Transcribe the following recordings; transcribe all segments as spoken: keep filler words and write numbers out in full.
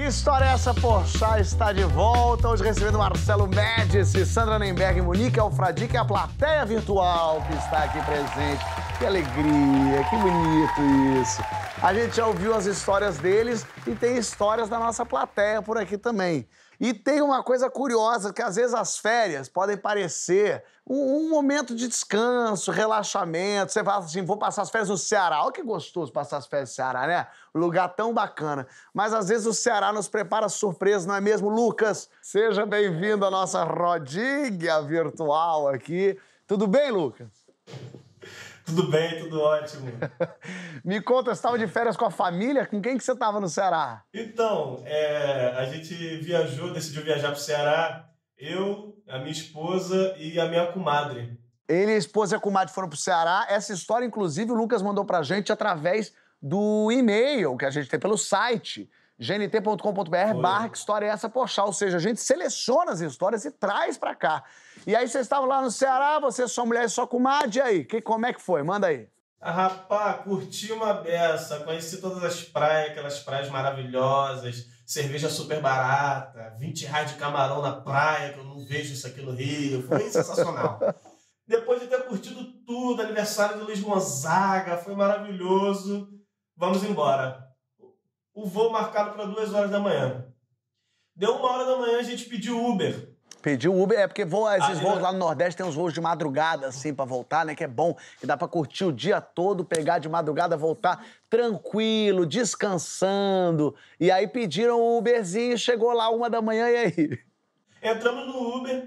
Que história é essa, Porchat está de volta, hoje recebendo Marcelo Médici, Sandra Nemberg, Monique Alfradique e a plateia virtual que está aqui presente. Que alegria, que bonito isso. A gente já ouviu as histórias deles e tem histórias da nossa plateia por aqui também. E tem uma coisa curiosa, que às vezes as férias podem parecer um, um momento de descanso, relaxamento. Você fala assim, vou passar as férias no Ceará. Olha que gostoso passar as férias no Ceará, né? Um lugar tão bacana. Mas às vezes o Ceará nos prepara surpresa, não é mesmo, Lucas? Seja bem-vindo à nossa rodinha virtual aqui. Tudo bem, Lucas? Tudo bem, tudo ótimo. Me conta, você estava de férias com a família? Com quem que você estava no Ceará? Então, é, a gente viajou, decidiu viajar para o Ceará, eu, a minha esposa e a minha comadre. Ele, a esposa e a comadre foram para o Ceará. Essa história, inclusive, o Lucas mandou pra gente através do e-mail que a gente tem pelo site g n t ponto com ponto b r barra que história é essa, Porchat. Ou seja, a gente seleciona as histórias e traz pra cá. E aí vocês estavam lá no Ceará, você, sua mulher e sua comadre, e aí? Que, como é que foi? Manda aí. Ah, rapaz, curti uma beça, conheci todas as praias, aquelas praias maravilhosas, cerveja super barata, vinte reais de camarão na praia, que eu não vejo isso aqui no Rio, foi sensacional. Depois de ter curtido tudo, aniversário do Luiz Gonzaga, foi maravilhoso, vamos embora. O voo marcado para duas horas da manhã. Deu uma hora da manhã, a gente pediu Uber. Pediu Uber, é porque voa, esses Ah, voos é. lá no Nordeste tem uns voos de madrugada, assim, pra voltar, né? Que é bom, que dá pra curtir o dia todo, pegar de madrugada, voltar tranquilo, descansando. E aí pediram o Uberzinho, chegou lá uma da manhã, e aí? Entramos no Uber,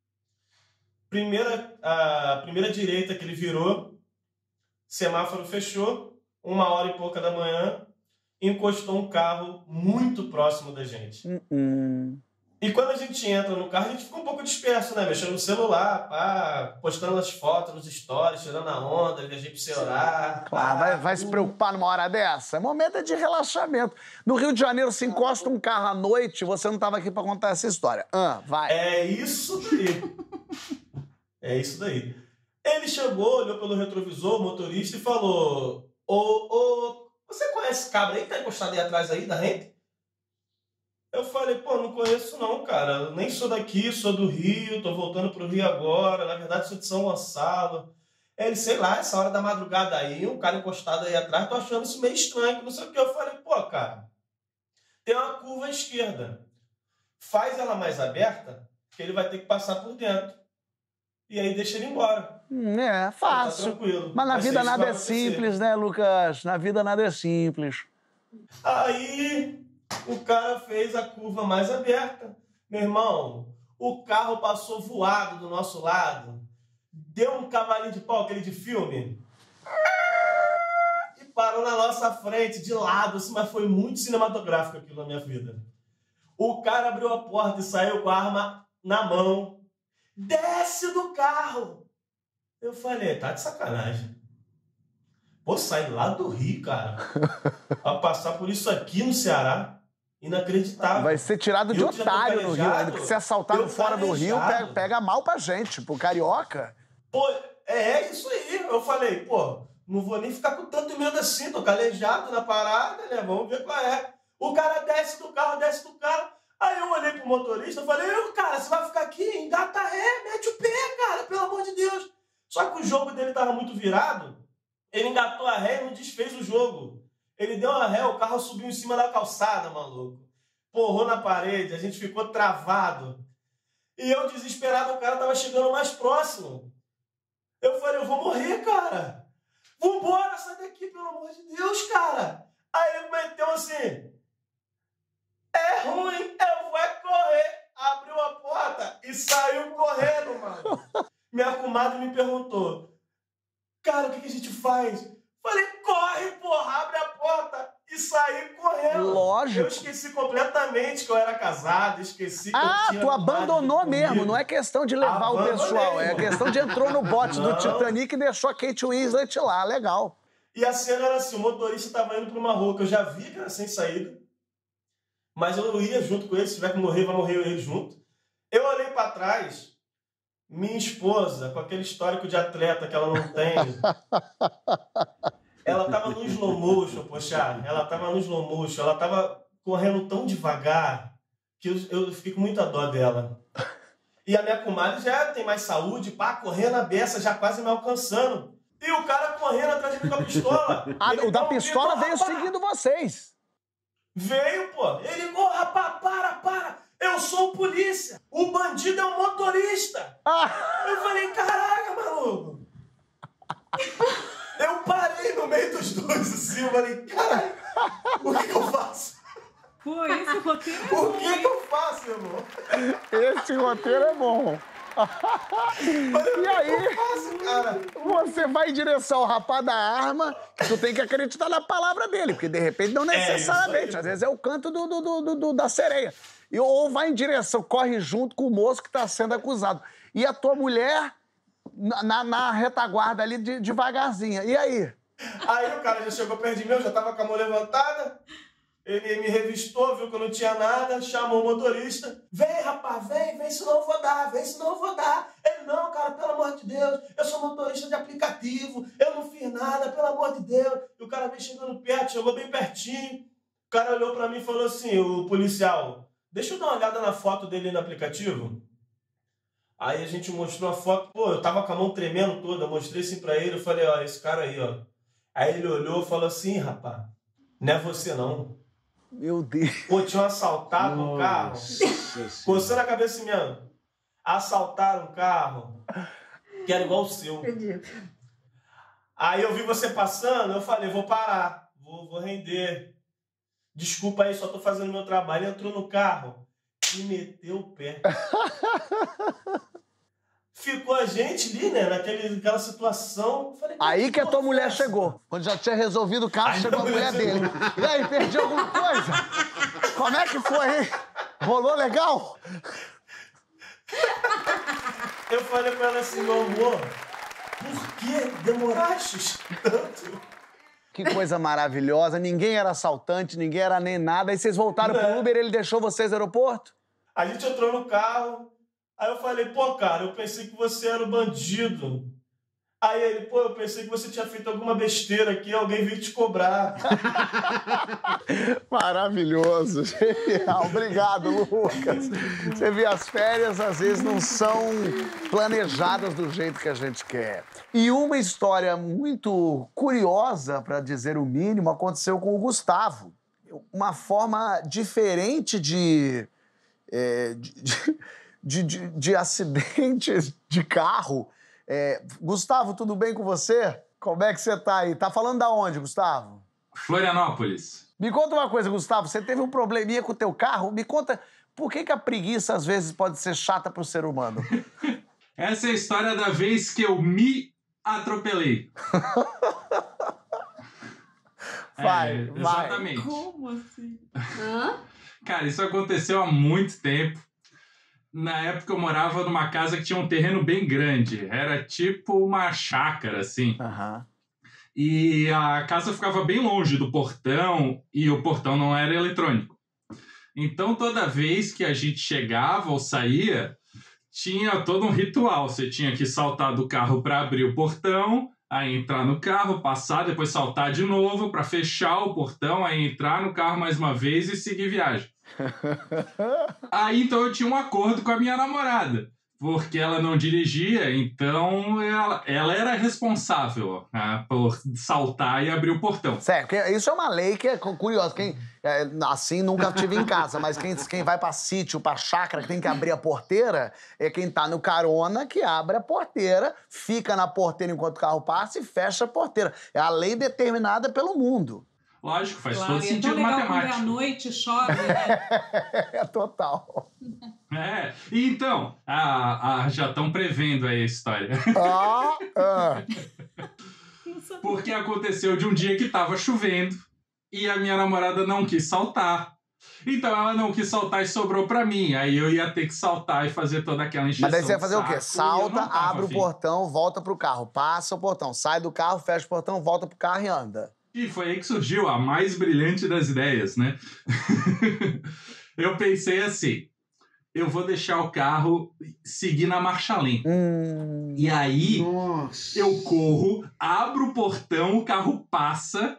primeira, a primeira direita que ele virou, semáforo fechou, uma hora e pouca da manhã, encostou um carro muito próximo da gente. Uh-uh. E quando a gente entra no carro, a gente fica um pouco disperso, né? Mexendo no celular, pá, postando as fotos nos stories, tirando a onda, viajei pro Ceará. Claro, vai, vai se preocupar numa hora dessa? É momento de relaxamento. No Rio de Janeiro, se encosta um carro à noite, você não estava aqui para contar essa história. Ah, vai. É isso daí. É isso daí. Ele chegou, olhou pelo retrovisor, o motorista, e falou: Ô, ô, você conhece esse cabra aí que tá encostado aí atrás aí da rede? Eu falei, pô, não conheço não, cara. Eu nem sou daqui, sou do Rio, tô voltando pro Rio agora. Na verdade, sou de São Gonçalo. Ele, sei lá, essa hora da madrugada aí, um cara encostado aí atrás, tô achando isso meio estranho, que não sei o que. Eu falei, pô, cara, tem uma curva à esquerda. Faz ela mais aberta, que ele vai ter que passar por dentro. E aí deixa ele embora. Hum, É, fácil. Tá tranquilo. Mas na Vai ser vida isso que nada vai é acontecer. simples, né, Lucas? Na vida nada é simples. Aí o cara fez a curva mais aberta. Meu irmão, o carro passou voado do nosso lado. Deu um cavalinho de pau, aquele de filme. E parou na nossa frente, de lado, assim, mas foi muito cinematográfico aquilo na minha vida. O cara abriu a porta e saiu com a arma na mão. Desce do carro! Eu falei, tá de sacanagem. Pô, sair lá do Rio, cara, pra passar por isso aqui no Ceará, inacreditável. Vai ser tirado de Eu tinha otário no Rio, calejado, né? Porque se assaltado eu fora do Rio, calejado. pega, pega mal pra gente. Pro carioca. Pô, é isso aí. Eu falei, pô, não vou nem ficar com tanto medo assim, tô calejado na parada, né? Vamos ver qual é. O cara desce do carro, desce do carro. Aí eu olhei pro motorista e falei, eu, cara, você vai ficar aqui, engata ré, mete o pé, cara, pelo amor de Deus. Só que o jogo dele tava muito virado, ele engatou a ré e não desfez o jogo. Ele deu a ré, o carro subiu em cima da calçada, maluco. Porrou na parede, a gente ficou travado. E eu, desesperado, o cara tava chegando mais próximo. Eu falei, eu vou morrer, cara. Vambora, sai daqui, pelo amor de Deus, cara. Aí ele meteu assim, é ruim, eu vou é correr. Abriu a porta e saiu correndo, mano. Minha comadre me perguntou, cara, o que, que a gente faz? Falei, corre, porra, abre a porta e saí correndo. Lógico. Eu esqueci completamente que eu era casado, esqueci que Ah, eu tinha tu abandonou comadre mesmo. comigo. Não é questão de levar Abandonei, o pessoal. É irmão. questão de entrou no bote do Não. Titanic e deixou a Kate Winslet lá. Legal. E a cena era assim, o motorista estava indo para uma rua que eu já vi que era sem saída, mas eu ia junto com ele, se tiver que morrer, vai morrer eu junto. Eu olhei para trás, minha esposa, com aquele histórico de atleta que ela não tem, ela tava no slow motion, poxa, ela tava no slow motion, ela tava correndo tão devagar que eu, eu fiquei com muita dó dela. E a minha comadre já tem mais saúde, pá, correndo a beça, já quase me alcançando. E o cara correndo atrás de mim com a pistola. Ah, o da um pistola grito, veio rapaz. seguindo vocês. Veio, pô. Ele, ô, rapaz, para, para. Eu sou o polícia. O bandido é o motorista. Ah. Eu falei, caraca, maluco. Eu parei no meio dos dois, assim, eu falei, caralho, o que, que eu faço? Pô, esse roteiro é O bom, que, hein? que eu faço, meu irmão? Esse roteiro é bom. E aí, Faço, cara. você vai em direção ao rapaz da arma, que tu tem que acreditar na palavra dele, porque de repente não necessariamente, isso aí. às vezes é o canto do, do, do, do- da sereia. E, ou vai em direção, corre junto com o moço que está sendo acusado. E a tua mulher na, na- na retaguarda ali de, devagarzinha. E aí? Aí o cara já chegou perto de mim, eu já tava com a mão levantada. Ele me revistou, viu que eu não tinha nada, chamou o motorista. Vem, rapaz, vem, vem, senão eu vou dar, vem, senão eu vou dar. Ele, não, cara, pelo amor de Deus, eu sou motorista de aplicativo, eu não fiz nada, pelo amor de Deus. E o cara veio chegando perto, chegou bem pertinho. O cara olhou pra mim e falou assim, o policial, deixa eu dar uma olhada na foto dele no aplicativo. Aí a gente mostrou a foto, pô, eu tava com a mão tremendo toda, eu mostrei assim pra ele, eu falei, ó, esse cara aí, ó. Aí ele olhou e falou assim, rapaz, não é você não. Meu Deus. Pô, tinham assaltado um carro, coçando a cabeça assim mesmo. Assaltaram um carro que era igual o seu. Acredito. Aí eu vi você passando, eu falei, vou parar, vou, vou render. Desculpa aí, só tô fazendo meu trabalho. Ele entrou no carro e meteu o pé. Ficou a gente ali, né, naquele, naquela situação. Falei, Aí que a tua porra mulher é essa? chegou. Quando já tinha resolvido o caso, Aí chegou a a mulher mulher dele. E aí, perdi alguma coisa? Como é que foi, hein? Rolou legal? Eu falei pra ela assim, meu amor, por que demoraste tanto? Que coisa maravilhosa. Ninguém era assaltante, ninguém era nem nada. Aí vocês voltaram pro É. Uber, ele deixou vocês no aeroporto? A gente entrou no carro, aí eu falei, pô, cara, eu pensei que você era o bandido. Aí ele, pô, eu pensei que você tinha feito alguma besteira aqui, alguém veio te cobrar. Maravilhoso, genial. Obrigado, Lucas. Você vê, as férias às vezes não são planejadas do jeito que a gente quer. E uma história muito curiosa, para dizer o mínimo, aconteceu com o Gustavo. Uma forma diferente de, é, de, de, de, de acidente de carro. É, Gustavo, tudo bem com você? Como é que você tá aí? Tá falando da onde, Gustavo? Florianópolis. Me conta uma coisa, Gustavo. Você teve um probleminha com o teu carro? Me conta, por que, que a preguiça às vezes pode ser chata pro ser humano? Essa é a história da vez que eu me atropelei. Vai, É, vai. exatamente. Como assim? Hã? Cara, isso aconteceu há muito tempo. Na época eu morava numa casa que tinha um terreno bem grande. Era tipo uma chácara, assim. Aham. E a casa ficava bem longe do portão e o portão não era eletrônico. Então, toda vez que a gente chegava ou saía, tinha todo um ritual. Você tinha que saltar do carro para abrir o portão, aí entrar no carro, passar, depois saltar de novo para fechar o portão, aí entrar no carro mais uma vez e seguir viagem. Aí, então, eu tinha um acordo com a minha namorada, porque ela não dirigia, então ela, ela era responsável, né, por saltar e abrir o portão. Sério, porque isso é uma lei que é cu- curiosa. Quem, é, assim, nunca tive em casa, mas quem, quem vai pra sítio, pra chácara, que tem que abrir a porteira, é quem tá no carona que abre a porteira, fica na porteira enquanto o carro passa e fecha a porteira. É a lei determinada pelo mundo. Lógico, faz Claro, todo e é tão sentido legal quando é à matemático. noite, chove, né? É total. É, e então, ah, ah, já estão prevendo aí a história. Ah, ah. Não sabia. Porque aconteceu de um dia que tava chovendo e a minha namorada não quis saltar. Então ela não quis saltar e sobrou pra mim. Aí eu ia ter que saltar e fazer toda aquela encheção. Mas daí você vai de fazer o quê? saco, e eu não Salta, tava abre o afim. portão, volta pro carro, passa o portão, sai do carro, fecha o portão, volta pro carro e anda. E foi aí que surgiu a mais brilhante das ideias, né? Eu pensei assim, eu vou deixar o carro seguir na marcha lenta. Hum. E aí Nossa. eu corro, abro o portão, o carro passa,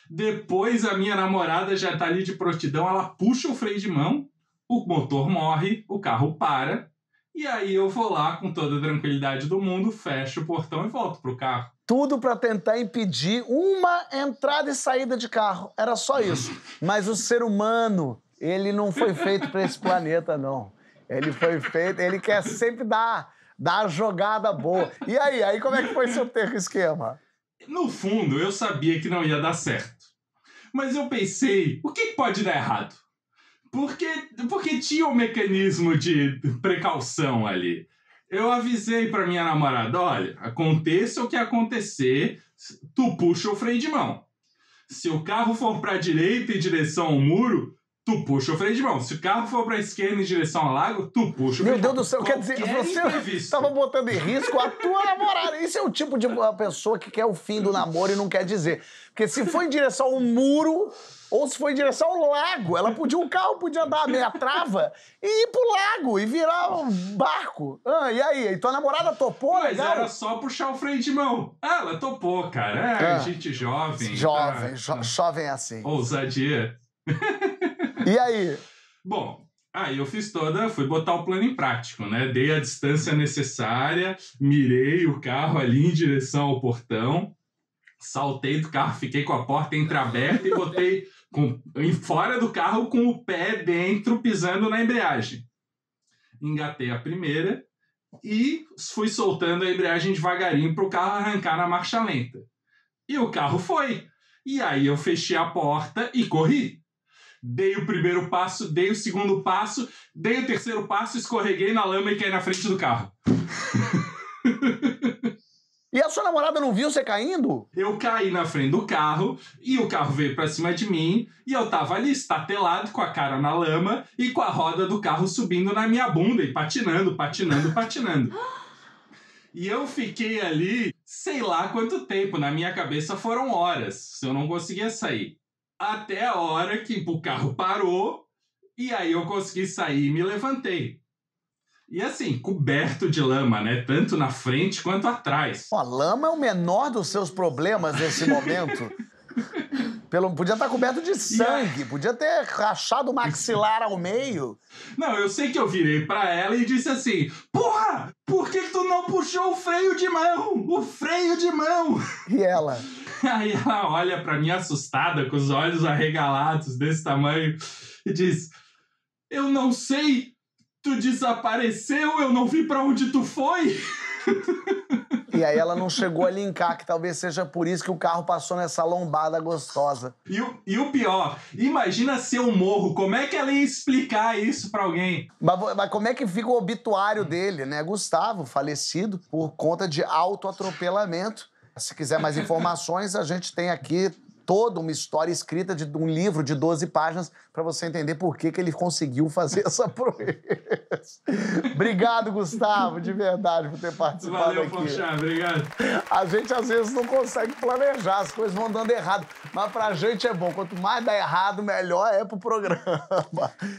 Depois a minha namorada já tá ali de prontidão, ela puxa o freio de mão, o motor morre, o carro para, e aí eu vou lá com toda a tranquilidade do mundo, fecho o portão e volto pro carro. Tudo para tentar impedir uma entrada e saída de carro. Era só isso. Mas o ser humano, ele não foi feito para esse planeta, não. Ele foi feito, ele quer sempre dar, dar a jogada boa. E aí, aí como é que foi seu termo esquema? No fundo, eu sabia que não ia dar certo. Mas eu pensei, o que pode dar errado? Porque, porque tinha um mecanismo de precaução ali. Eu avisei pra minha namorada, olha, aconteça o que acontecer, tu puxa o freio de mão. Se o carro for pra direita em direção ao muro, tu puxa o freio de mão. Se o carro for pra esquerda em direção ao lago, tu puxa o freio de mão. Meu Deus do céu, quer dizer, você estava botando em risco a tua namorada. Isso é o tipo de pessoa que quer o fim do namoro e não quer dizer. Porque se for em direção ao muro, ou se for em direção ao lago, ela podia, o carro podia dar meia trava e ir pro lago e virar um barco. Ah, e aí? E tua namorada topou, Mas legal? era só puxar o freio de mão. Ah, ela topou, cara. É, Ah. gente jovem. Jovem, tá, jo tá. jovem é assim. Ousadia. E aí? Bom, aí eu fiz toda, fui botar o plano em prático, né? Dei a distância necessária, mirei o carro ali em direção ao portão, saltei do carro, fiquei com a porta entreaberta e botei com, em fora do carro com o pé dentro, pisando na embreagem. Engatei a primeira e fui soltando a embreagem devagarinho para o carro arrancar na marcha lenta. E o carro foi. E aí eu fechei a porta e corri. Dei o primeiro passo, dei o segundo passo, dei o terceiro passo, escorreguei na lama e caí na frente do carro. E a sua namorada não viu você caindo? Eu caí na frente do carro e o carro veio pra cima de mim e eu tava ali estatelado com a cara na lama e com a roda do carro subindo na minha bunda e patinando, patinando, patinando. E eu fiquei ali, sei lá quanto tempo, na minha cabeça foram horas, se eu não conseguia sair. Até a hora que o carro parou e aí eu consegui sair e me levantei. E assim, coberto de lama, né? Tanto na frente quanto atrás. Pô, a lama é o menor dos seus problemas nesse momento. Pelo, podia estar coberto de sangue, podia ter rachado o maxilar ao meio. Não, eu sei que eu virei pra ela e disse assim, porra, por que tu não puxou o freio de mão? O freio de mão! E ela? Aí ela olha pra mim assustada, com os olhos arregalados desse tamanho, e diz, eu não sei, tu desapareceu, eu não vi pra onde tu foi. E aí ela não chegou a linkar, que talvez seja por isso que o carro passou nessa lombada gostosa. E o, e o pior, imagina se eu morro, como é que ela ia explicar isso pra alguém? Mas, mas como é que fica o obituário dele, né? Gustavo, falecido por conta de autoatropelamento. Se quiser mais informações, a gente tem aqui toda uma história escrita de um livro de doze páginas para você entender por que, que ele conseguiu fazer essa proeza. Obrigado, Gustavo, de verdade, por ter participado Valeu, aqui. Porchat, obrigado. A gente, às vezes, não consegue planejar, as coisas vão dando errado. Mas pra gente é bom. Quanto mais dá errado, melhor é pro programa.